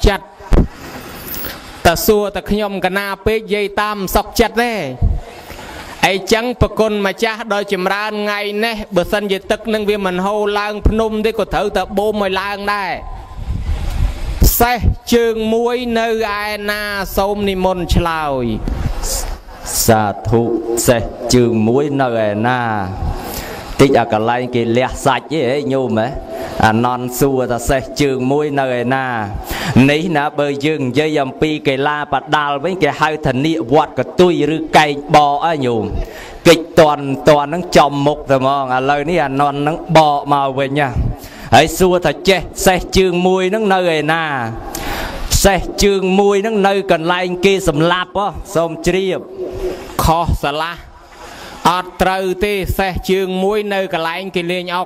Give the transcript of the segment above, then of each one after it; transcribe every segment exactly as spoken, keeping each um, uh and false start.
chặt ta xua ta nhom cả na pê dây tam sọc chặt đấy ai chẳng bậc con mà cha đôi chìm ra ngày nè bữa sân về tức nâng vì mình hô lang phun đi có thử ta bô mày lang đây xe trường muối nơi ai na xôm ni môn chlaui sa thụ xe trường muối nơi ai na tích à cả lại cái lẹ sạch ấy nhô mấy à non xua ta xe trường muối nơi ai na nấy na bờ dương dây dầm pi cái la bạt đào với cái hai thần nị vọt cái tui rư cây bò á nhung kịch toàn toàn nó chòm mục rồi mà à lời ní à non nó bò màu về nha hãy xua thật che xe trường mùi nó nơi nà xe trường mùi nó nơi cần lại kia sầm lạp á xong chìa khó xà la ọt trâu tê xe trường mùi nơi cần lại kia liên ốc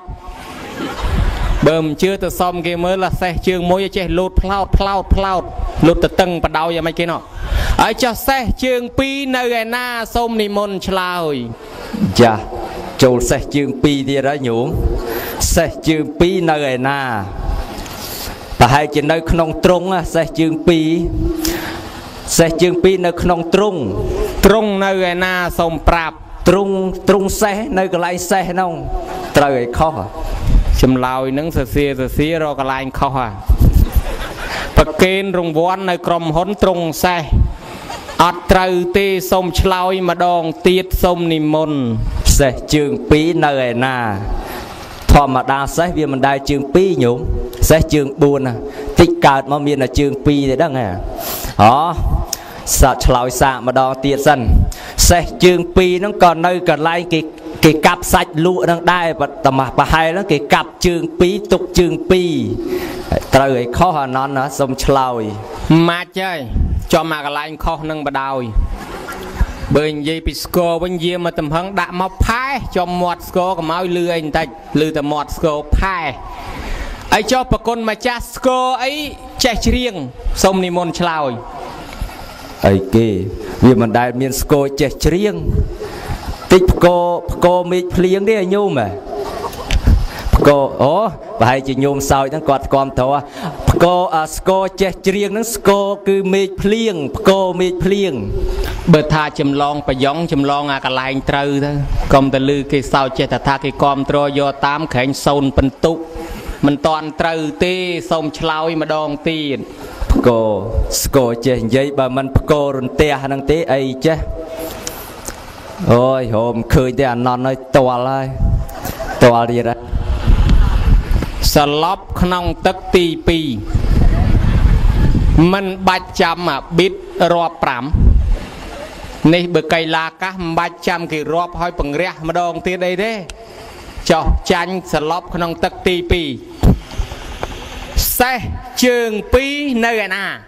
bơm chưa từ xong kia mới là xe trường mùi che lụt plout plout plout lụt từ tầng bắt đầu vậy mấy kia nọ ở cho xe trường pi nơi na xong ni môn chlaui dạ châu xe trường pi đi ra nhũ xe trường pi nơi na và hai trên nơi không trung á xe trường pi xe trường pi nơi không trung trung nơi na xong prap trung trung xe nơi cái lại xe nông trời khó chùm lòi nâng sơ xìa sơ xìa rồi cái lại khó à bậc kênh rung vốn nơi crom hốn trung xe ọt trâu tê xong chlaui mà đòn tiết xong ni môn xe trường pi nơi na thọ mà đa xe vì mình đại trường pi nhúng xe trường buồn à tích cạt mà miền là trường pi thì đó nghe đó sợ chlaui xạ mà đòn tiết sân xe trường pi nó còn nơi còn lại cái cái cặp sạch lụa đang đai và tầm mà hai nó cái cặp trường pi tục trường pi trời khó hà non nó xong chlaui mà chơi cho mà cái lại khó nâng bà đào bên dây pisco bên dây mà tầm hăng đã mọc phai cho mọt sco có máu lư anh ta lư tầm mọt sco phai ấy cho bà con mà cha sco ấy chạy riêng xong ni môn chlaui ấy kì vì mình đại miền sco chạy riêng tích cô cô mít liếng đi anh nhung mà cô ố và hai chị nhung sao nó quạt con thua cô à sco che riêng nó sco cứ mít liếng cô mít liếng bờ tha chìm long và giống chìm long à cả lại trâu thôi còn từ lư cái sao che ta tha cái con trôi do tám khánh sôn phân tụ mình toàn trâu tê xong chlaui mà đòn tiền cô sco che giấy bà mình cô run te năng té ấy chứ ôi hôm khơi thì anh non nói to lại to đi ra slop khong tức tì pi mình bạch chăm à biết rọp pram này bữa cây la cá bạch chăm cái rọp hơi bằng rẻ mà đòn tiền đây đấy cho chanh slop khong tức tì pi xe trường pi nơi nào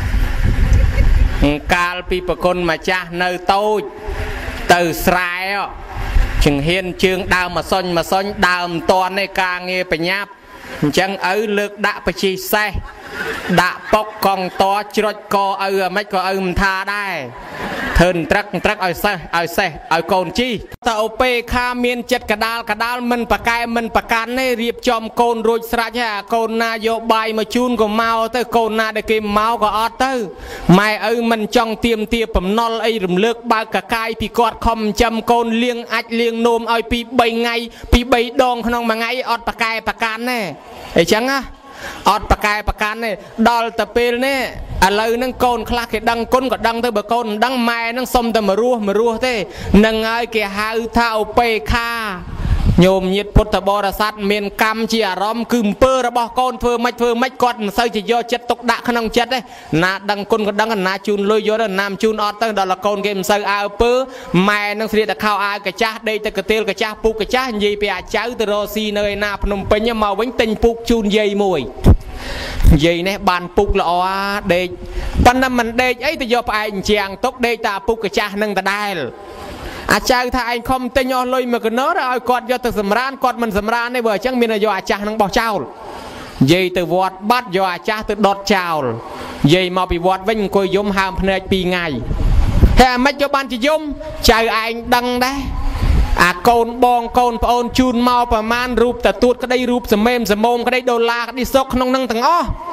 cal pi bậc con mà cha nơi tôi từ sài á chừng hiên chương đào mà xôn mà xôn đào toàn này càng nghe phải nháp chẳng ở lực đã phải chi xe đã bóc con to chốt co ở mấy co ở tha đây thân trắc trắc ở xe ở xe ở cồn chi tàu pe kha miên chật cả đal cả đal mình bạc cài mình bạc can này riệp chom cồn rồi sạch ha cồn na vô bài mà chun của mau tới cồn na để kìm mau của ọt tới mai ở mình trong tiêm tiệp phẩm nol ấy rầm lược ba cả cài pi quạt khom châm cồn liêng ạch liêng nôm ở pi bảy ngày pi bảy đòn không mà ngày ọt bạc cài bạc can này ấy chẳng á ọt bạc cài bạc can này đal tập pel này à lời nâng cồn khla cái đăng côn có đăng tới bờ cồn đăng mai nâng xôm tới mà rùa mà rùa thế nâng ai cái hai thao pe kha nhôm nhiệt phốt ta bò ra sát miền cam chỉ à rom cừm pơ ra bò cồn phơ mạch phơ mạch quạt sao chỉ do chất tốc đạ khăn ông chất đấy na đăng côn có đăng na chun lôi vô đó nam chun ọt tới đó là cồn game sao ao pơ mai nâng xịt là khao ai cái cha đây tới cái tiêu cái cha pu cái cha gì bè cháu từ Rosi nơi na Phnom Penh nhưng màu bánh tinh puk chun dây mùi dây này bàn puk là oa đây ban năm mình đây ấy thì do phải anh chàng tốt đây ta puk cái cha nâng ta đai à cha thay anh không tên nhau lôi mà cái nớ rồi còn do từ sầm ran còn mình sầm ran này vừa chẳng mình là do cha nâng bỏ trao dây từ vọt bắt do cha từ đọt trao dây mà bị vọt với coi giống ham phơi pi ngày hè mấy cho ban chỉ giống trời anh đăng đấy à côn bong côn ôn chun mauประมาณ รูปแต่ตูดก็ได้รูปสมเมมสมมก็ได้ดอลลาร์ก็ได้ซกน้องนั่งทั้งอ้อ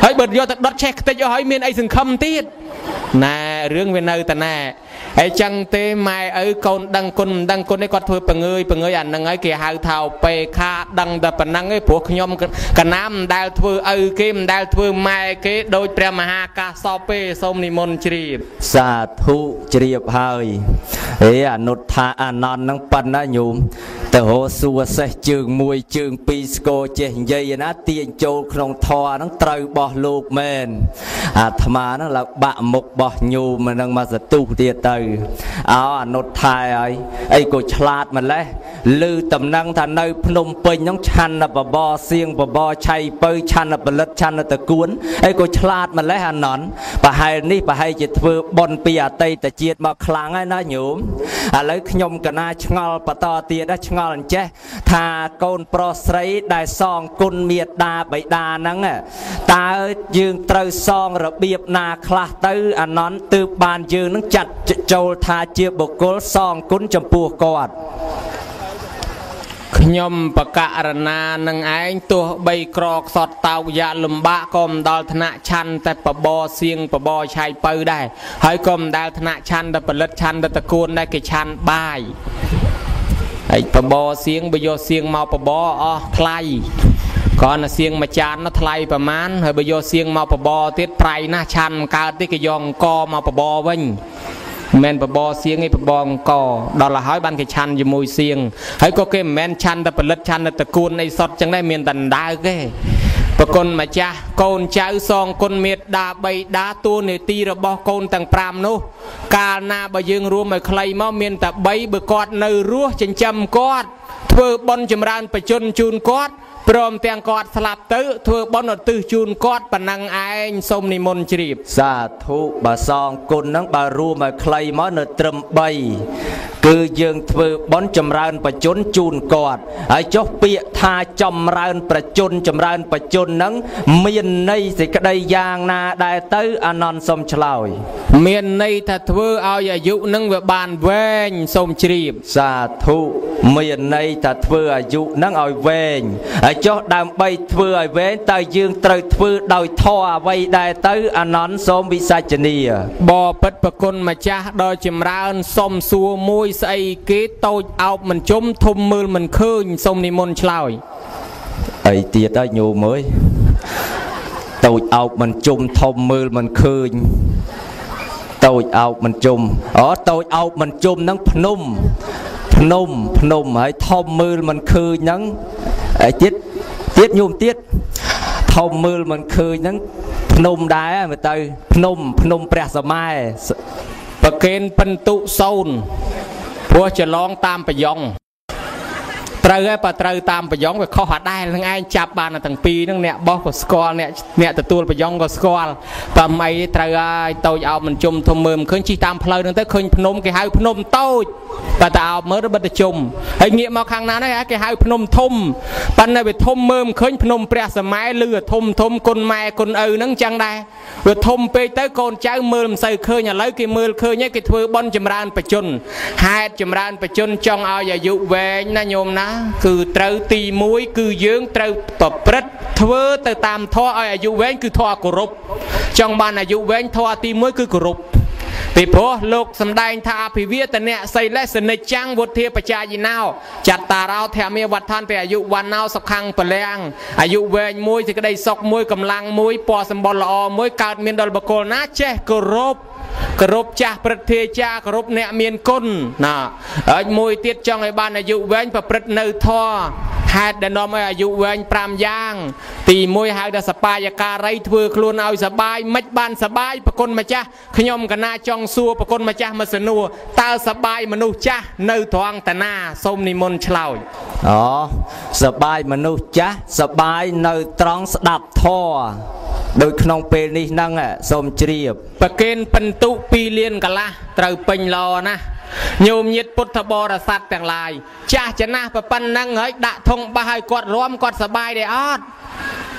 ហើយបើយកទៅដុតឆេះខ្ទេចឲ្យមានអីសង្ឃឹមទៀតណែរឿងវានៅតែណែហើយចឹងទេម៉ែឪកូនដឹងគុណមិនដឹងគុណនេះគាត់ធ្វើបង្ងើយបង្ងើយអាហ្នឹងហើយគេហៅថាពេខាដឹងតែប៉ុណ្ណឹងឯងព្រោះខ្ញុំកណាមមិនដែលធ្វើឪគេមិនដែលធ្វើម៉ែគេដូចព្រះមហាកាសពទេសូមនិមន្តជ្រាបសាធុជ្រាបហើយអេអនុថាអានន្ទហ្នឹងប៉ុណ្ណាញោមទៅរកសួរសេះជើងមួយជើងពីរស្គរចេះនិយាយណាទាញចូលក្នុងធម៌ហ្នឹងត្រូវបោះលោកមែនអាត្មាហ្នឹងឡើងបាក់មុខបោះញោមហ្នឹងមកសទុះទៀតទៅអោអនុថែហើយអីក៏ឆ្លាតម្លេះឮតំណែងថានៅភ្នំពេញហ្នឹងឆាន់បបរសៀងបបរឆៃពៅឆាន់ផលិតឆាន់តកួនអីក៏ឆ្លាតម្លេះអានន្ទប្រហែលនេះប្រហែលជាធ្វើបុណ្យពីអតីតជាតិមកខ្លាំងហើយណាញោមឥឡូវខ្ញុំកណាឆ្ងល់បន្តទៀតណាឆ្ងល់អញ្ចេះថាកូនប្រុសស្រីដែលសងគុណមេត្តាបិតាហ្នឹងតើយើងត្រូវសងរបៀបណាខ្លះទៅអានន្ទទើបបានយើងនឹងចាត់ចូលថាជាបុគ្គលសងគុណចំពោះគាត់ខ្ញុំបកករណានឹងឯងទោះបីក្រខ្សត់តោកយ៉ាលំបាកក៏មិនដល់ថ្នាក់ឆាន់តែបបរសៀងបបរឆៃពៅដែរហើយក៏មិនដែលថ្នាក់ឆាន់តែផលិតឆាន់តែតកួនដែរគេឆាន់បាយហើយបបរសៀងបើយកសៀងមកបបរអស់ថ្លៃក៏ណាសៀងមួយចានថ្លៃប្រមាណហើយបើយកសៀងមកបបរទៀតប្រៃណាស់ឆាន់កើតទៀតគេយកអង្គមកបបរវិញមិនមែនបបរសៀងឯងបបរអង្គដល់ហើយបានគេឆាន់ជាមួយសៀងហើយក៏គេមិនមែនឆាន់តែផលិតឆាន់តែតកួនអីសតចឹងដែរមានតែដៅទេប្រគុណម្ចាស់កូនចៅសងគុណមេត្តាបិតាតួនាទីរបស់កូនទាំងប្រាំនោះកាលណាបើយើងរួមឲ្យខ្លីមកមានតែបីបើគាត់នៅរស់ចិញ្ចឹមគាត់ធ្វើបុណ្យចម្រើនបច្ចុប្បន្នជូនគាត់ព្រមទាំងគាត់ស្លាប់ទៅធ្វើបុណ្យឧទ្ទិសជូនគាត់ប៉ុណ្ណឹងឯងសូមនិមន្តជ្រាបសាធុបើសងគុណហ្នឹងបើរួមឲ្យខ្លីមកនៅត្រឹមបីគឺយើងធ្វើបុណ្យចម្រើនបច្ចុប្បន្នជូនគាត់ហើយចុះពាក្យថាចម្រើនប្រជជនចម្រើនបច្ចុប្បន្នហ្នឹងមានន័យសេចក្តីយ៉ាងណាដែរទៅអានន្ទសូមឆ្លើយមានន័យថាធ្វើឲ្យអាយុហ្នឹងវាបានវែងសូមជ្រាបសាធុមានន័យថាធ្វើអាយុហ្នឹងឲ្យវែងចុះដើម្បីធ្វើឲ្យវែងតើយើងត្រូវធ្វើដោយធម៌អ្វីដែរទៅអានន្ទសូមវិសាចនីបបិទ្ធប្រគុណម្ចាស់ដ៏ចម្រើនសុំសួរមួយស្អីគេតូចអោបមិនជុំធំមើលមិនឃើញសូមនិមន្តឆ្លើយអីទៀតហើយញោមអើយតូចអោបមិនជុំធំមើលមិនឃើញតូចអោបមិនជុំអូតូចអោបមិនជុំហ្នឹងភ្នំភ្នំភ្នំហើយធំមើលមិនឃើញហ្នឹងហើយទៀតទៀតញោមទៀតធំមើលមិនឃើញហ្នឹងភ្នំដែរមើលទៅភ្នំភ្នំព្រះសម័យប្រកេនពិន្ទុសូនព្រោះច្រឡងតាមប្រយ៉ងត្រូវហើយបើត្រូវតាមប្រយ៉ងវាខុសអាដែរនឹងឯងចាប់បានទាំងពីរហ្នឹងអ្នកបោះក៏ស្គាល់អ្នកអ្នកទទួលប្រយ៉ងក៏ស្គាល់បើមិនអីត្រូវហើយតូចអោបមិនជុំធំមើលមិនឃើញជិះតាមផ្លូវហ្នឹងទៅឃើញភ្នំគេហៅភ្នំតូចបើតើអោបមើលបិទទៅជុំហើយងាកមកខាងណានេះគេហៅភ្នំធំប៉ុន្តែវាធំមើលមិនឃើញភ្នំព្រះសម័យលឺធំធំគុណម៉ែគុណឪហ្នឹងចឹងដែរវាធំពេកទៅកូនចៅមើលមិនសូវឃើញឥឡូវគេមើលឃើញគេធ្វើបុណ្យចម្រើនបច្ចុប្បន្នហេតុចម្រើនបច្ចុប្បន្នចង់ឲ្យអាយុវែងណាញោមណាគឺត្រូវទីមួយគឺយើងត្រូវប្រព្រឹត្តធ្វើទៅតាមធម៌ឲ្យអាយុវែងគឺធម៌គោរពចង់បានអាយុវែងធម៌ទីមួយគឺគោរពពីព្រោះលោកសម្ដែងថាអភិវាទនៈសីលេសនិច្ចាំងវុធាបច្ចាយិណោចត្តារោធម្មវត្ថន្តិអាយុវណ្ណោសុខੰបលាំងអាយុវែងមួយសេចក្តីសុខមួយកម្លាំងមួយពណ៌សម្បុរល្អមួយកើតមានដល់បុគ្គលណាចេះគោរពគោរពចាស់ព្រឹទ្ធាចារ្យគោរពអ្នកមានគុណណាហើយមួយទៀតចង់ឲ្យបានអាយុវែងប្រព្រឹត្តនៅធម៌ហេតុដែលនាំឲ្យអាយុវែងប្រាំយ៉ាងទីមួយហៅថាសបាយការីធ្វើខ្លួនឲ្យសបាយមិនបានសបាយប្រគុណម្ចាស់ខ្ញុំកណាចង់សួរប្រគុណម្ចាស់មកសនួរតើសបាយមនុស្សចាស់នៅត្រង់តាណាសូមនិមន្តឆ្លើយអូសបាយមនុស្សចាស់សបាយនៅត្រង់ស្ដាប់ធម៌ដោយក្នុងពេលនេះហ្នឹងសូមជ្រាបប្រកេនពិន្ទុពីរលានកន្លះត្រូវពេញល្អណាស់ញោមញាតពុទ្ធបរិស័ទទាំងឡាយចាស់ចំណាស់ប៉ុណ្ណឹងហើយដាក់ធុងបះឲ្យគាត់រំគាត់សបាយដែរអត់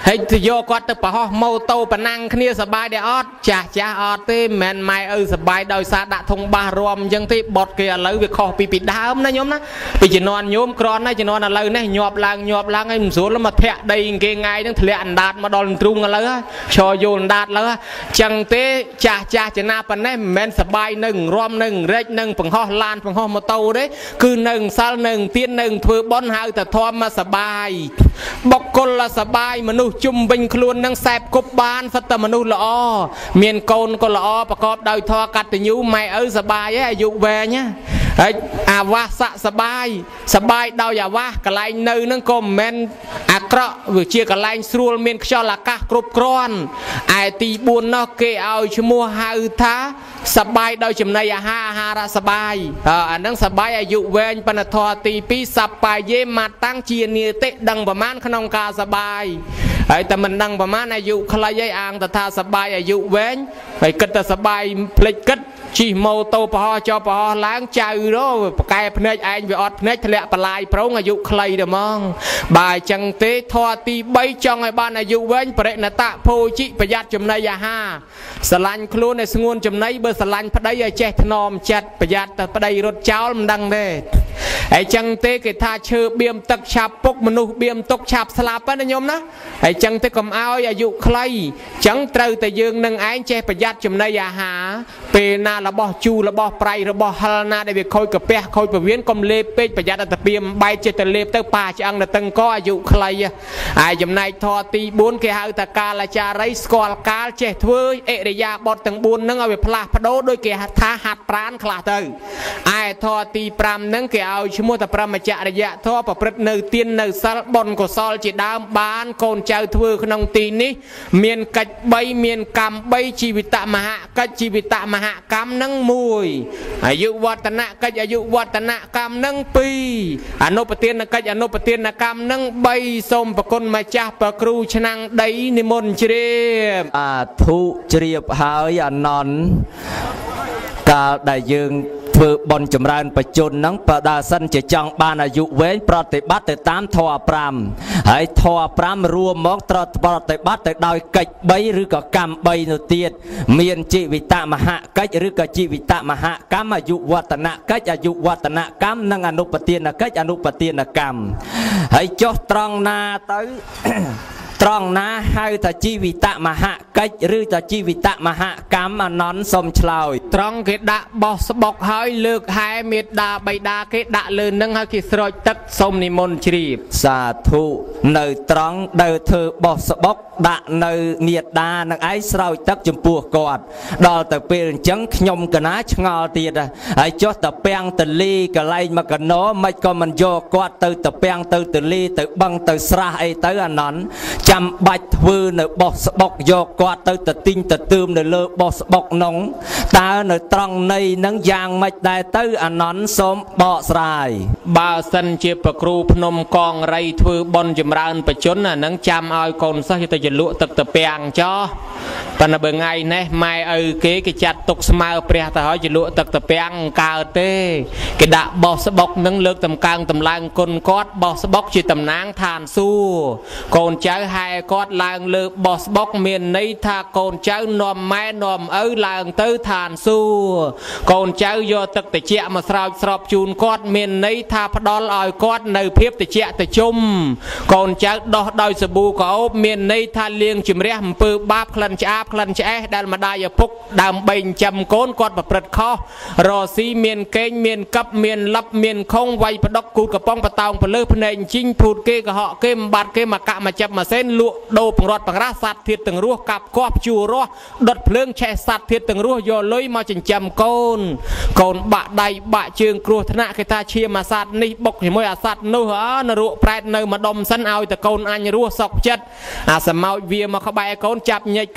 ហើយទៅយកគាត់ទៅប្រហោះម៉ូតូប៉ណាំងគ្នាសបាយដែរអត់ចាស់ចាស់អត់ទេមិនមែនម៉ែឪសបាយដោយសារដាក់ធុងបាសរំអញ្ចឹងទេបត់គេឥឡូវវាខុសពីពីដើមណាញោមណាពីជំនាន់ញោមក្រន់ណាជំនាន់ឥឡូវនេះញាប់ឡើងញាប់ឡើងហើយមិនស្រួលមកធាក់ដីគេងាយនឹងធ្លាក់អណ្ដាតមកដល់ទ្រូងឥឡូវឈរយល់អណ្ដាតឥឡូវអញ្ចឹងទេចាស់ចាស់ចំណាប៉ុណ្ណេះមិនមែនសបាយនៅរំនៅរែកនឹងបង្ហោះឡានបង្ហោះម៉ូតូទេគឺនៅសិលនៅទៀននៅធ្វើបន់ហៅតែធម្មសបាយបុគ្គលសបាយមនុស្សជុំវិញខ្លួននឹងសែបគប់បានសិតតែមនុស្សល្អមានកូនក៏ល្អប្រកបដោយធម៌កតញ្ញូម៉ែឪសបាយឯអាយុវែងហើយអាវាសសបាយសបាយដោយអាវាសកន្លែងនៅនឹងក៏មិនមែនអាក្រក់វាជាកន្លែងស្រួលមានខ្យល់អាកាសគ្រប់គ្រាន់ឯទីបួននោះគេឲ្យឈ្មោះហៅថាសបាយដោយចំណីអាហារអាហារសបាយអានឹងសបាយអាយុវែងបណ្ឌធរទីពីរសបាយេមកតាំងជានិតិដឹងប្រមាណក្នុងការសបាយហើយតែមិនដឹងប្រមាណអាយុខ្លីឯអាងទៅថាសបាយអាយុវែងហើយគិតតែសបាយភ្លេចគិតជិះម៉ូតូប្រហោះចុះប្រហោះឡើងចៅរប៉កែភ្នែកឯងវាអត់ភ្នែកធ្លាក់បលាយប្រងអាយុខ្លីតែហ្មងបើអញ្ចឹងទេធម៌ទីបីចង់ឲ្យបានអាយុវែងបរិណតៈភោជិប្រយ័ត្នចំណីអាហារស្រឡាញ់ខ្លួនឲ្យស្ងួនចំណីបើស្រឡាញ់ប្តីឲ្យចេះថ្នមចិត្តប្រយ័ត្នតែប្តីរត់ចោលមិនដឹងទេអញ្ចឹងទេគេថាឈើបៀមទឹកឆាប់ពុកមនុស្សបៀមទុកឆាប់ស្លាប់ណាញោមណាអញ្ចឹងទេកុំឲ្យអាយុខ្លីអញ្ចឹងត្រូវតែយើងនឹងឯងចេះប្រយ័ត្នចំណីអាហារពេលណារបស់ជូររបស់ប្រៃរបស់ហិលណាដែលវាខូចកាពះខូចពវៀនកុំលេបពេកប្រយ័ត្នអត្តពាមបែកចេះតែលេបទៅប៉ាឆ្អឹងទៅតឹងកអាយុខ្លីហើយចំណែកធម៌ទីបួនគេហៅថាកាលាចារីស្គាល់កាលចេះធ្វើអិរិយាបថទាំងបួនហ្នឹងឲ្យវាផ្លាស់ប្ដូរដោយគេថាហាត់ប្រានខ្លះទៅឯធម៌ទីប្រាំហ្នឹងគេឲ្យឈ្មោះថាប្រមចរិយធម៌ប្រព្រឹត្តនៅទាននៅសិលបុណ្យកុសលជាដើមបានកូនចៅធ្វើក្នុងទីនេះមានកិច្ចបីមានកម្មបីជីវិតមហកិច្ចជីវិតមហកម្មនឹងមួយអាយុវឌ្ឍនកិច្ចអាយុវឌ្ឍនកម្មនឹងពីរអនុប្រទានកិច្ចអនុប្រទានកម្មនឹងបីសូមប្រគុណម្ចាស់ប្រគ្រូឆ្នាំងដីនិមន្តជ្រាបអាធុជ្រាបហើយអនន្តកាលដែលយើងធ្វើបន់ចម្រើនបច្ចុប្បន្នហ្នឹងបើដាសិនជាចង់បានអាយុវែងប្រតិបត្តិទៅតាមធម៌ប្រាំហើយធម៌ប្រាំរួមមកត្រូវប្រតិបត្តិទៅដោយកិច្ចបីឬក៏កម្មបីនោះទៀតមានជីវិតមហកិច្ចឬក៏ជីវិតមហកម្មអាយុវឌ្ឍនកិច្ចអាយុវឌ្ឍនកម្មនិងអនុបទានកិច្ចអនុបទានកម្មហើយចុះត្រង់ណាទៅត្រង់ណាហៅថាជីវិតមហកិច្ចឬថាជីវិតមហកម្មអនន្តសុំឆ្លើយត្រង់គេដាក់បោះស្បុកហើយលើកហែមេត្តាបៃតាគេដាក់លើនឹងហើយគេស្រោចទឹកសូមនិមន្តជ្រាបសាធុនៅត្រង់ដើរធ្វើបោះស្បុកដាក់នៅមេត្តានឹងឯងស្រោចទឹកចំពោះគាត់ដល់ទៅពេលអញ្ចឹងខ្ញុំកណាឆ្ងល់ទៀតហើយចុះតពាំងតលីកន្លែងមកកណោមិនក៏មិនយកគាត់ទៅតពាំងទៅតលីទៅបឹងទៅស្រះអីទៅអានន្តចាំបាច់ធ្វើនៅបោះស្បុកយកគាត់ទៅតទិញតទើមនៅលើបោះស្បុកនងតើនៅត្រង់នៃនឹងយ៉ាងម៉េចដែរទៅអានន្តសូមបកស្រាយបើសិនជាប្រគ្រូភ្នំកងរៃធ្វើបន់ចម្រើនបច្ចុប្បន្នអានឹងចាំឲ្យកូនសិស្សទៅលក់ទឹកតពាំងចោះប៉ុន្តែបើថ្ងៃនេះម៉ែឪគេគេចាត់ទុកស្មើព្រះទៅហើយជលក់ទឹកតពាំងកើតទេគេដាក់បោះស្បុកនឹងលើកតម្កើងតម្លើងគុណគាត់បោះស្បុកជាតំណាងឋានសួគ៌កូនចៅហែគាត់ឡើងលើបោះស្បុកមានន័យថាកូនចៅនាំម៉ែនាំឪឡើងទៅឋានសួគ៌កូនចៅយកទឹកត្រជាក់មកស្រោចស្រពជូនគាត់មានន័យថាផ្ដល់ឲ្យគាត់នៅភាពត្រជាក់ត្រជុំកូនចៅដោះដោយសាប៊ូក្អូបមានន័យថាលាងជំរះអំពើបាបក្លិនឆ្អាបក្លិនឆ្អេះដែលម្ដាយឪពុកដើម្បីចិញ្ចឹមកូនគាត់ប្រព្រឹត្តខុសរស៊ីមានកេងមានកັບមានលឹបមានខុងវាយផ្ដុកគូតកំប៉ុងបតោងពលើភ្នែកជីងភូតគេកុហកគេបំបត្តិគេមកកាក់មកចាប់មកសេនលក់ដូរបង្រត់បង្រាសសត្វធាតុទាំងរស់កាប់កោះភ្ជួររស់ដុតភ្លើងឆេះសត្វធាតុទាំងរស់យកលុយមកចិញ្ចឹមកូនកូនបាក់ដៃបាក់ជើងគ្រោះថ្នាក់គេថាឈាមអាសត្វនេះបុកជាមួយអាសត្វនោះអើនរកប្រែតនៅម្ដុំសិនឲ្យតកូនអញរស់សុកចិត្តអាសមោចវាមកក្បែរកូនចាប់ញែកខ្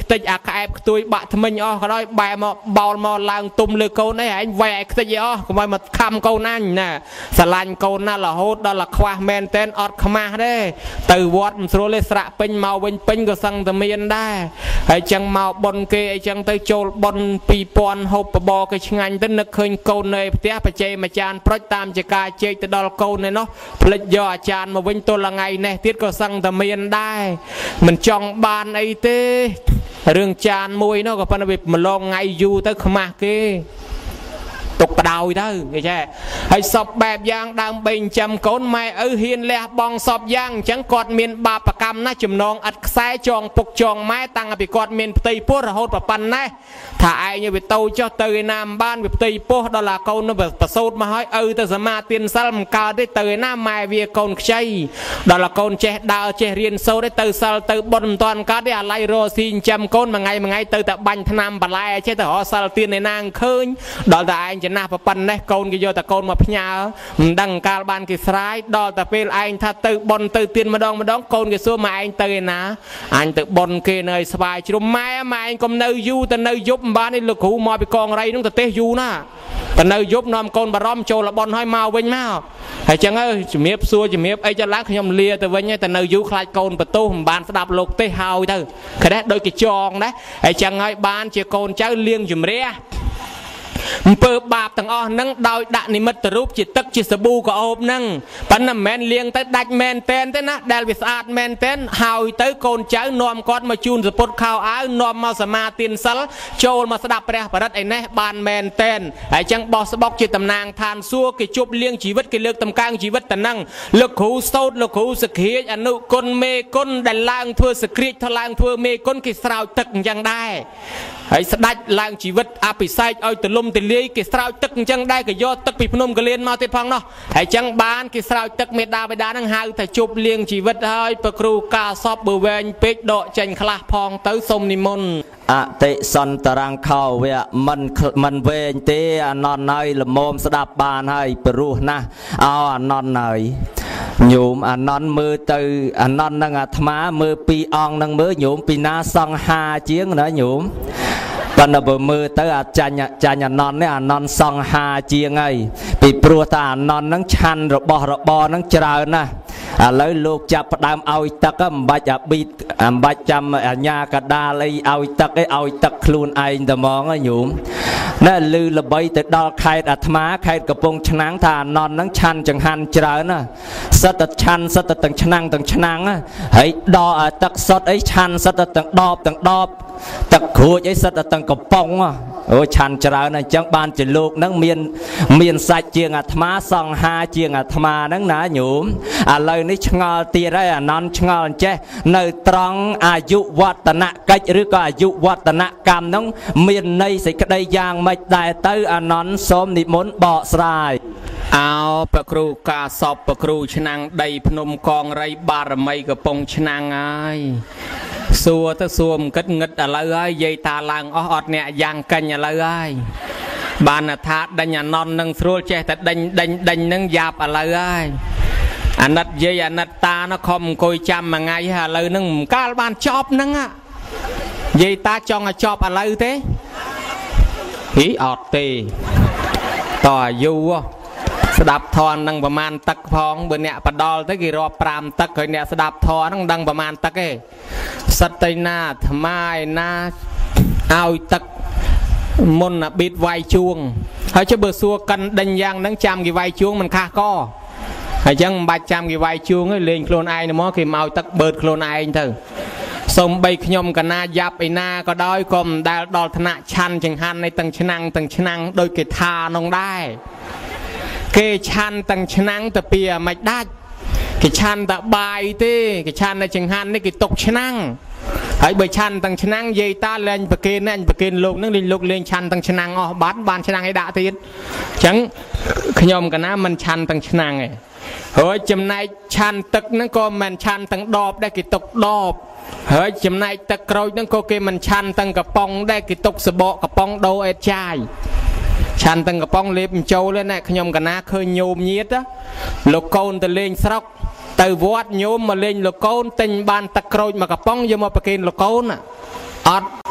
ខ្ទេចអាក្អែបខ្ទួយបាក់ថ្មិញអស់ក៏ដោយបែមកបោលមកឡើងទុំលើកូនអីឯងវាយឲ្យខ្ទេចអស់កុំឲ្យមកខំកូនណាញ់ណាស្រឡាញ់កូនណារហូតដល់តែខ្វះមែនតែនអត់ខ្មាស់ទេទៅវត្តមិនស្រួលទេស្រាក់ពេញមកវិញពេញក៏សឹងតែមានដែរហើយចឹងមកបុនគេអីចឹងទៅចូលបុនពីរពាន់ហូបបបរគេឆ្ងាញ់ទៅនឹកឃើញកូននៅផ្ទះបច្ចេមួយចានប្រុចតាមចការជែកទៅដល់កូនឯនោះផ្លិចយកអាចារ្យមកវិញទល់ថ្ងៃនេះទៀតក៏សឹងតែមានដែរមិនចង់បានអីទេរឿងចានមួយនោះក៏ប៉ុន្តែវាម្លងថ្ងៃយូរទៅខ្មាស់គេទុកបដ ដោយទៅគេចេះហើយសពបែបយ៉ាងដើម្បីចិញ្ចឹមកូនម៉ែឪហ៊ានលះបង់សពយ៉ាងអញ្ចឹងគាត់មានបាបកម្មណាស់ចំណងឥតខ្សែចងពុកចងម៉ែតាំងពីគាត់មានផ្ទៃពោះរហូតប៉ុណ្ណេះថាឯងវាទៅចុះទៅឯណាមិនបានវាផ្ទៃពោះដល់ឡាកូននឹងប្រសូតមកហើយឪទៅសមាទានសិលមិនកើតទេទៅឯណាម៉ែវាកូនខ្ចីដល់ឡាកូនចេះដើរចេះរៀនសូត្រទេទៅសិលទៅបុណ្យមិនតាន់កើតទេអាឡៃរស់ស៊ីចិញ្ចឹមកូនមួយថ្ងៃមួយថ្ងៃទៅតែបាញ់ថ្នាំបន្លែចេះទៅរកសិលទានឯណាឃើញដល់តែឯងចំណាស់ប៉ុណ្ណេះកូនគេយកតែកូនមកផ្ញើមិនដឹងកាលបានគេស្រាយដល់តែពេលឯងថាទៅបុណ្យទៅទានម្ដងម្ដងកូនគេសួរមកឯងទៅឯណាអញទៅបុណ្យគេនៅស្វាយជ្រុំម៉ែម៉ែឯងកុំនៅយូរទៅនៅយប់មិនបានទេលោកគ្រូមកពីកងរៃនោះទៅទេសយូរណាទៅនៅយប់នាំកូនបារម្ភចូលបុណ្យហើយមកវិញមកហើយចឹងហើយជំរាបសួរជំរាបអីចឹងឡើងខ្ញុំលាទៅវិញទៅនៅយូរខ្លាចកូនបន្ទោសមិនបានស្ដាប់លោកទេសហើយទៅគេដែរដូចគេចងដែរហើយចឹងហើយបានជាកូនចៅលៀងជំរះអំពើបាបទាំងអស់ហ្នឹងដោយដាក់និមិត្តរូបជាទឹកជាសាប៊ូក៏អូបហ្នឹងប៉ុន្តែមិនមែនលៀងទៅដាច់មែនតែនទេណាដែលវាស្អាតមែនតែនហើយទៅកូនចៅនាំគាត់មកជូនសពុតខោអាវនាំមកសមាទានសិលចូលមកស្ដាប់ព្រះបរិត្តឯនេះបានមែនតែនហើយចឹងបោះស្បុកជាតំណាងឋានសួគ៌គេជប់លៀងជីវិតគេលើកតម្កើងជីវិតទៅហ្នឹងលោកគ្រូសោតលោកគ្រូសក្រាចអនុគុណមេគុណដែលឡើងធ្វើសក្រាចទៅឡើងធ្វើមេគុណគេស្រោចទឹកអញ្ចឹងដែរហើយស្ដាច់ឡើងជីវិតអភិសេកឲ្យទលំទលាយគេស្រោចទឹកអញ្ចឹងដែរក៏យកទឹកពីភ្នំកលៀនមកទៀតផងនោះហើយអញ្ចឹងបានគេស្រោចទឹកមេដាបេដាហ្នឹងហៅថាជប់លៀងជីវិតហើយប្រគ្រូការសពបើវែងពេកដកចេញខ្លះផងទៅសូមនិមន្តអតិសន្តរង្ខោវៈមិនមិនវែងទេអានន់ហើយល្មមស្ដាប់បានហើយព្រោះណាស់អោអានន់ហើយញោមអានន់មើលទៅអានន់នឹងអាត្មាមើលពីអង្គនឹងមើលញោមពីណាសង្ហាជាងណាញោមប៉ុន្តែបើមើលទៅអាចាញ់ចាញ់អានន់នេះអានន់សង្ហាជាងហើយពីព្រោះតែអានន់នឹងឆាន់របស់របរនឹងច្រើនណាស់ឥឡូវលោកចាប់ផ្ដើមឲ្យទឹកមិនបាច់អាប៊ីតមិនបាច់ចាំអាញាកដាលអីឲ្យទឹកអីឲ្យទឹកខ្លួនឯងតែហ្មងញោមណែលឺល្បីទៅដល់ខេត្តអាត្មាខេត្តកំពង់ឆ្នាំងថាអានន់នឹងឆាន់ចង្ហាន់ច្រើនណាសិតតែឆាន់សិតតែទាំងឆ្នាំងទាំងឆ្នាំងហើយដកឲ្យទឹកសុតអីឆាន់សិតតែទាំងដបទាំងដបទឹកគ្រួចអីសិតតែទាំងកំប៉ុងអូឆាន់ច្រើនអញ្ចឹងបានជាលោកនឹងមានមានសាច់ជាងអាត្មាសង្ហាជាងអាត្មាហ្នឹងណាញោមឥឡូវនេះឆ្ងល់ទៀតហើយអានន់ឆ្ងល់អញ្ចេះនៅត្រង់អាយុវឌ្ឍនកិច្ចឬក៏អាយុវឌ្ឍនកម្មហ្នឹងមានន័យសេចក្តីយ៉ាងម៉េចដែរទៅអានន់សូមនិមន្តបកស្រាយអោប្រគ្រូការសពប្រគ្រូឆ្នាំងដីភ្នំកងរៃបារមីកំពង់ឆ្នាំងហើយសួរទៅសួរមិនគិតងឹតឥឡូវហើយយាយតាឡើងអស់អត់អ្នកយ៉ាងកាញ់ឥឡូវហើយបានថាដេញអាណន់នឹងស្រួលចេះតែដេញដេញដេញនឹងយ៉ាប់ឥឡូវហើយអាណិតយាយអាណិតតានោះខំអង្គុយចាំមួយថ្ងៃហើយឥឡូវនឹងមិនកាលបានចប់ហ្នឹងយាយតាចង់ឲ្យចប់ឥឡូវទេហីអត់ទេតអាយុស្ដាប់ធននឹងប្រមាណទឹកផងបើអ្នកបដលទៅគេរាប់ប្រាំទឹកហើយអ្នកស្ដាប់ធននឹងដឹងប្រមាណទឹកទេសិតតែណាថ្មឯណាឲ្យទឹកមុនណាប៊ីតវាយជួងហើយចុះបើសួរកិនដេញយ៉ាងហ្នឹងចាំគេវាយជួងមិនខាស់កហើយអញ្ចឹងមិនបាច់ចាំគេវាយជួងទេលេងខ្លួនឯងហ្មងគេមកទឹកបឺតខ្លួនឯងទៅសូមបីខ្ញុំកណាយ៉ាប់ឯណាក៏ដោយក៏មិនដែលដល់ថ្នាក់ឆាន់ចង្ហាន់នៃទាំងឆ្នាំងទាំងឆ្នាំងដូចគេថានងដែរគេឆាន់ទាំងឆ្នាំងទៅពីមិនដាច់គេឆាន់តែបាយទេគេឆាន់តែចង្ហាន់នេះគេຕົកឆ្នាំងហើយបើឆាន់ទាំងឆ្នាំងយាយតាលេងប្រគេនណាប្រគេនលោកនឹងលេងលោកលេងឆាន់ទាំងឆ្នាំងអស់បាត់បានឆ្នាំងឲ្យដាក់ទៀតអញ្ចឹងខ្ញុំកណាមិនឆាន់ទាំងឆ្នាំងឯងហើយចំណែកឆាន់ទឹកហ្នឹងក៏មិនឆាន់ទាំងដបដែរគេຕົកដបហើយចំណែកទឹកក្រូចហ្នឹងក៏គេមិនឆាន់ទាំងកំប៉ុងដែរគេຕົកសបកកំប៉ុងដូរអេតចាយឆាន់ទាំងកំប៉ុងលេបចូលណាខ្ញុំកណាឃើញញោមញាតលោកកូនទៅលេងស្រុកទៅវត្តញោមមកលេងលោកកូនទិញបានទឹកក្រូចមកកំប៉ុងយកមកប្រគេនលោកកូនអត់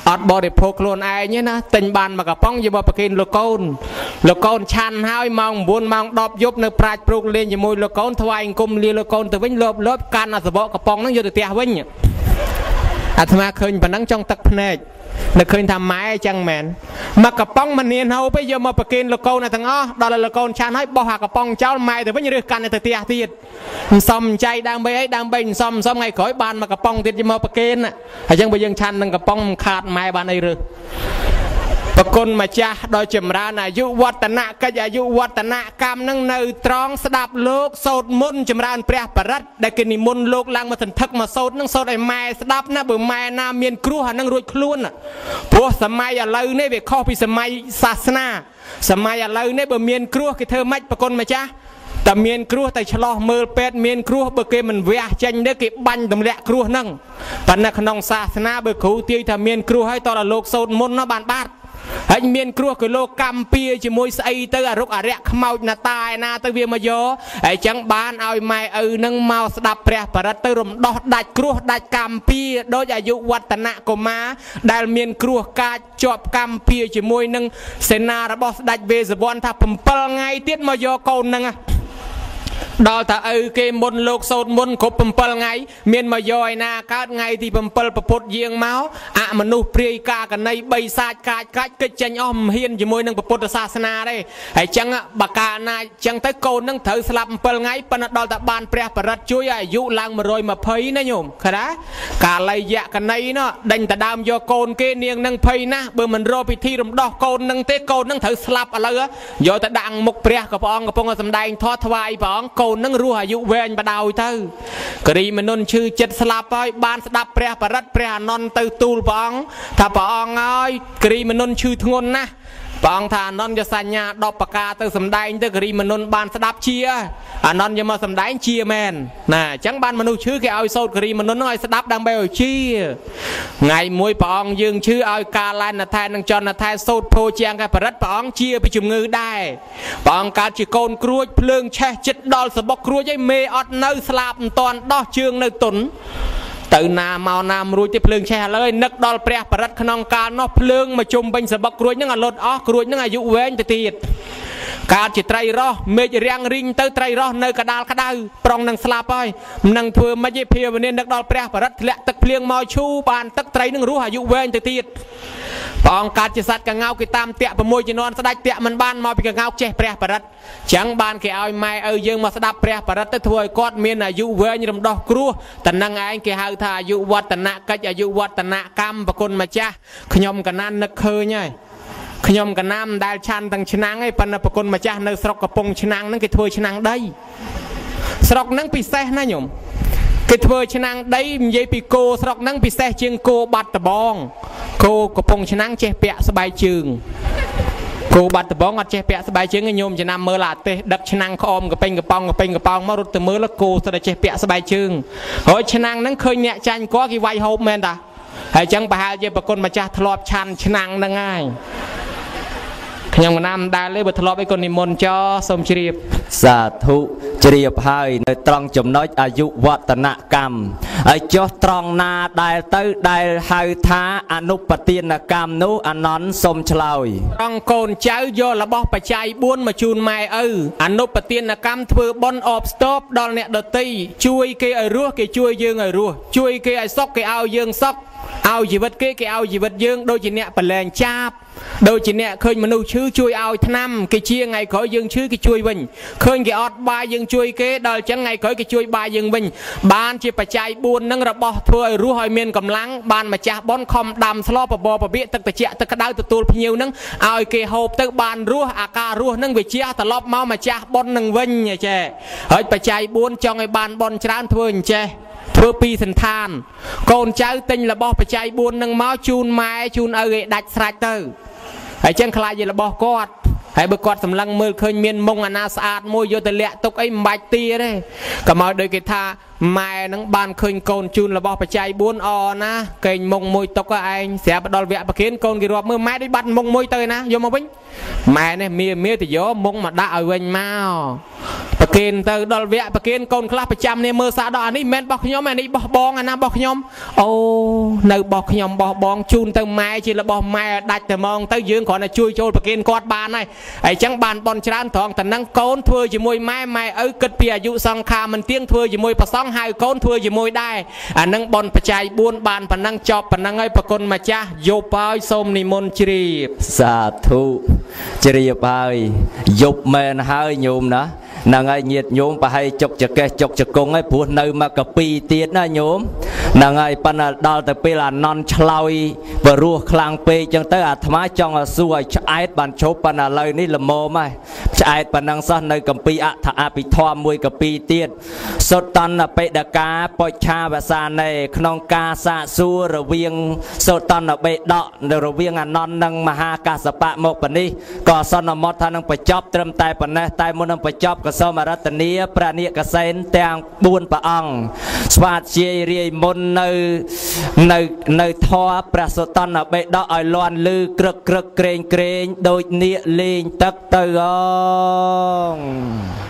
อดบริโภคโลนไอ้เนี่ยนะติงบานมากระป้องจะบอกประกินโลโกนโลโกนชันห้อยมองบุญมองดอบยุบในปลายปลุกเรียนจมูกโลโกนทวายกุมเรียโลโกนแต่วิ่งลบลบการอาสบกระป้องนั่งอยู่แต่เตียวิ่งอาตมาเคยปนังจ้องตักพเนจเราเคยทำไม้จังแมนมากระป้องมันเนียนเฮาไปเยอะมาประกินโลโก้ในทั้งอ้อดอลลาร์โกนชานให้บ่หากระป้องเจ้าไม้แต่ไม่ยืดกันในแต่เตียตีดซ้ำใจดังไปไอ้ดังไปซ้ำซ้ำไงขอยบานมากระป้องติดจะมาประกินอ่ะไอ้ยังไปยังชันนั่งกระป้องขาดไม้บานไอ้เรือประกนมาจ้าโดยจำรานายุวัฒนะก็อย่ายุวัฒนะกรรมนั่งในตรองสดับโลกโสดมุนจำรานเปรียบประรัดได้กินนิมนต์โลกลังมาถึงทักมาโสดนั่งโสดไอ้ไม้สดับนะเบื่อไม้นาเมียนครัวนั่งรวยคล้วนอ่ะพวกสมัยอะไรเนี่ยเบข้อพิสมัยศาสนาสมัยอะไรเนี่ยเบื่อเมียนครัวคือเธอไม่ประกนมาจ้าแต่เมียนครัวแต่ฉลองมือเป็ดเมียนครัวเบื่อเกมันเวียจังเด็กเก็บบันตำแหลกครัวนั่งปัญหาขนมศาสนาเบื่อขู่ตีถ้าเมียนครัวให้ตอนโลกโสดมุนนะบานบาดให้เมียนครัวคือโลกกรรมเปียจมวยใส่เตอรุกอาเรกขมาวนาตายนาตะเวียมาโยไอ้จังบ้านเอาไม้เออนั่งเมาสดับเปรียบประตูรมดอกดัดครัวดัดกรรมเปียโดยอายุวัฒนะกมาได้เมียนครัวกาจอบกรรมเปียจมวยนั่งเสนาระบอบดัดเบสบอนถ้าผมเปิลไงเตี้ยมาโยโกนนั่งดาวถ้าเออเกมบนโลกโซนบนขบผมเปิลไงเมียนมาโยยนาการไงที่ผมเปิลประพดเยียงเมาอะมนุษย์เปรียกากันในใบศาสตร์กากัดกระจังอ้อมเฮียนจมวยนั่งประพดศาสนาได้ไอ้จังอะบากานาจังตะโกนนั่งถือสลับเปิลไงปนดอลตะบานเปรียประรัดช่วยอายุลางมาโรยมาเพยนะโยมค่ะนะกาเลยยะกันในเนาะดังแต่ดามโยโกนเกเนียงนั่งเพยนะเบอร์มันรอพิธีรำดอกโกนนั่งเตะโกนนั่งถือสลับอะไรอะโยแต่ดังมุกเปรียกับปองกับปองสำได้ทอดถวายปองโกนนั่งรู้อายุเวงประดาวเธอกรีมนุนชื่อเจ็ดสลับไปบานสดับเปรียประรัดเปรียนนตือตูลปองถ้าปองเอ้ยกรีมนุนชื่อทงนนะปองทานนจะสัญญาดอกปากกาตือสำได้ตือกรีมนุนบานสดับเชียอันนจะมาสำได้เชียแมนน่ะจังบานมนุษย์ชื่อแกเอาโซดกรีมนุนน้อยสดับดังเบลเชียไงมวยปองยืงชื่อเอากาลายนาแทนนังจรนาแทนโซดโพเจียงกับประรัดปองเชียไปจุ่มเงือได้ปองการจีโกนกลัวเพลิงแช่จิตดอลสบกกลัวใจเมออดเนื้อสลับตอนดอกเชืองในตุนตื่นนาเมานามรู้ที่เพลิงแช่เลยนึกดอลเปรียประรัดขนองการนอกเพลิงมาจุ่มเป็นสบกกลัวยังอรรถอ๋อกลัวยังอายุเว้นแต่ตีดการจิตไตรรอเมจเรียงริงเตอไตรรอเนกระดาลกระดาปรองนังสลาไปนังเพื่อมาเยเพียวันนี้นักดอลเปรียประรัดและตักเพลียงมอชูบานตักไตรนึงรู้อายุเว้นแต่ตีดปองการจิตสัตว์กับเงากิตามเตะประมวยจีนอนสดายเตะมันบ้านมอไปกับเงาเจ๊เปรียประรัดจังบ้านแกเอาไม้เออยังมาสดับเปรียประรัดตะถวยกอดเมียนอายุเว้นรำดอกครัวแต่นางไอ้แกหาทาอายุวัฒนะก็อายุวัฒนะกรรมประคนมาจ้าขยมกันนั่นนักเคยไงขยมกันน้ำได้ชันตั้งชนะไอ้ปนประคนมาจ้าในสระกระปงชนะนั่งแกถวยชนะได้สระนั่งปีเสนะโยมกถวยชนะได้เยปีโกสระนั่งปีเสเชียงโกบัดตะบองโกกระปงชนะเจ๊เปียสบายจึงโกบัดตะบองอัดเจ๊เปียสบายจึงไอ้โยมจะนำมือหลาดเตะดักชนะคอมกับเป็นกระปองกับเป็นกระปองมารุดตะมือแล้วโกสระเจ๊เปียสบายจึงเฮ้ยชนะนั่งเคยเนี่ยจันก็กี่ไวโฮมแมนตาให้จังไปหาเยปกลมาจ้าทลอบชันชนะนั่งง่ายขยมกันน้ำได้เลยบัดทลอบไอ้คนนิมนต์จ้าสมชีรีบสาธุเจียบให้ในตรองจมน้อยอายุวัฒนกรรมไอ้เจ้าตรองนาได้เต้ได้ให้ท้าอนุปฏินกรรมนู้อันนั้นสมชลอยตรองโกนเจ้าโยระบอบปัจจัยบุญมาจูนไม้เอออนุปฏินกรรมถือบนออบสต็อปดอลเนตดตีช่วยเกยไอ้รัวเกยช่วยยืงไอ้รัวช่วยเกยไอ้ซอกเกยเอายืงซอกเอาจีบัดเกยเกยเอาจีบัดยืงโดยจีเนี่ยเป็นแรงจับโดยจีเนี่ยเคยมนุษย์ชื่อช่วยเอาทนำเกยเชียงไงขอยืงชื่อเกยช่วยวิ่งเคยเกยอดบายยืงช่วยเกยดอลจังไงขอเกยช่วยบายยืงวิ่งบ้านจีปัจจัยบุญนั่งระบอบถวยรู้หอยเมียนกำลังบ้านมาจากบอนคอมดำสลอปบอปะเบี้ยตึกตะเจตึกกระดาวตึกตูพิวนั่งเอาเกยโฮบตึกบ้านรู้อาการรู้นั่งไปเชียตลบเมามาจากบอนนั่งวิ่งเนี่ยเจ้เฮ้ยปัจจัยบุญจองไอ้บ้านบอนชราถวยเจ้เพื่อปีสันทานโกนเจ้าติงระบอบปัจจัยบุญนั่งเมาจูนไม้จูนเออดัดสายเตอร์ไอ้เจ้าคลายระบอบกอดให้บุกอดสำลังมือเคยเมียนมงอนาสะอาดมวยโยตะเละตกไอ้ใบตีเลยก็มาโดยกิธาไม้นังบานเคยโกนจูนระบอบปัจจัยบุญอ่อนะเก่งมงมวยตกก็ไอ้เสียบดอลเวะประเคนโกนกี่รอบมือไม้ได้บัดมงมวยเตยนะโยมมาวิ่งไม้เนี่ยมีมีแต่โยมมงมาด่าเอาเวงมาประเคนเตอร์ดอลเวะประเคนคนคลาประจำในมือซาดอันนี้แม่นบอกขยมอันนี้บอกบองอันนั้นบอกขยมโอ้ในบอกขยมบอกบองจูนเตอร์ไม้ชีละบอกไม้ดัดแต่มองเตอร์ยืนก่อนนะช่วยโจประเคนกอดบานไอ้ไอ้จังบานบอลชรานทองแต่นั่งโกนทัวร์อยู่มวยไม้ไม้เอ้ยเกิดเปียอยู่สังคามันเตี้ยงทัวร์อยู่มวยประซองหายโกนทัวร์อยู่มวยได้อันนั่งบอลประจัยบุญบานปนั่งจอบปนั่งไอ้ประคนมาจ้าโยปายส้มนิมนต์จรีบสาธุจรีบไปยบแมนหายโยมนะนางไอเงียดโยมไปให้จกจะแกจกจะกงให้พูดในมากะปีเตียนนะโยมนางไอปันดาลแต่เปลานอนชลอยบรัวคลางเปจังเตออาธมาจองสวยชายบันโชปันอะไรนี่ละโมไม่ชายปันนังซ้อนในกัมปีอะถาปิทอมวยกะปีเตียนสดตันเปดกาปอยชาภาษาในขนองกาสะสูระเวียงสดตันเปดะในระเวียงอนอนนังมหากาสปะโมกปนี้ก็สนมอทานังไปจอบเติมตายปนนะตายมุนังไปจอบก็สมรัตเนียประเนียกเซนแตงบุญปะอังสวัสดีเรียมนในในในทอประสตันเบดออยลอนลือกรึกกรึกเกรงเกรงโดยเนียลิงตักเตอร์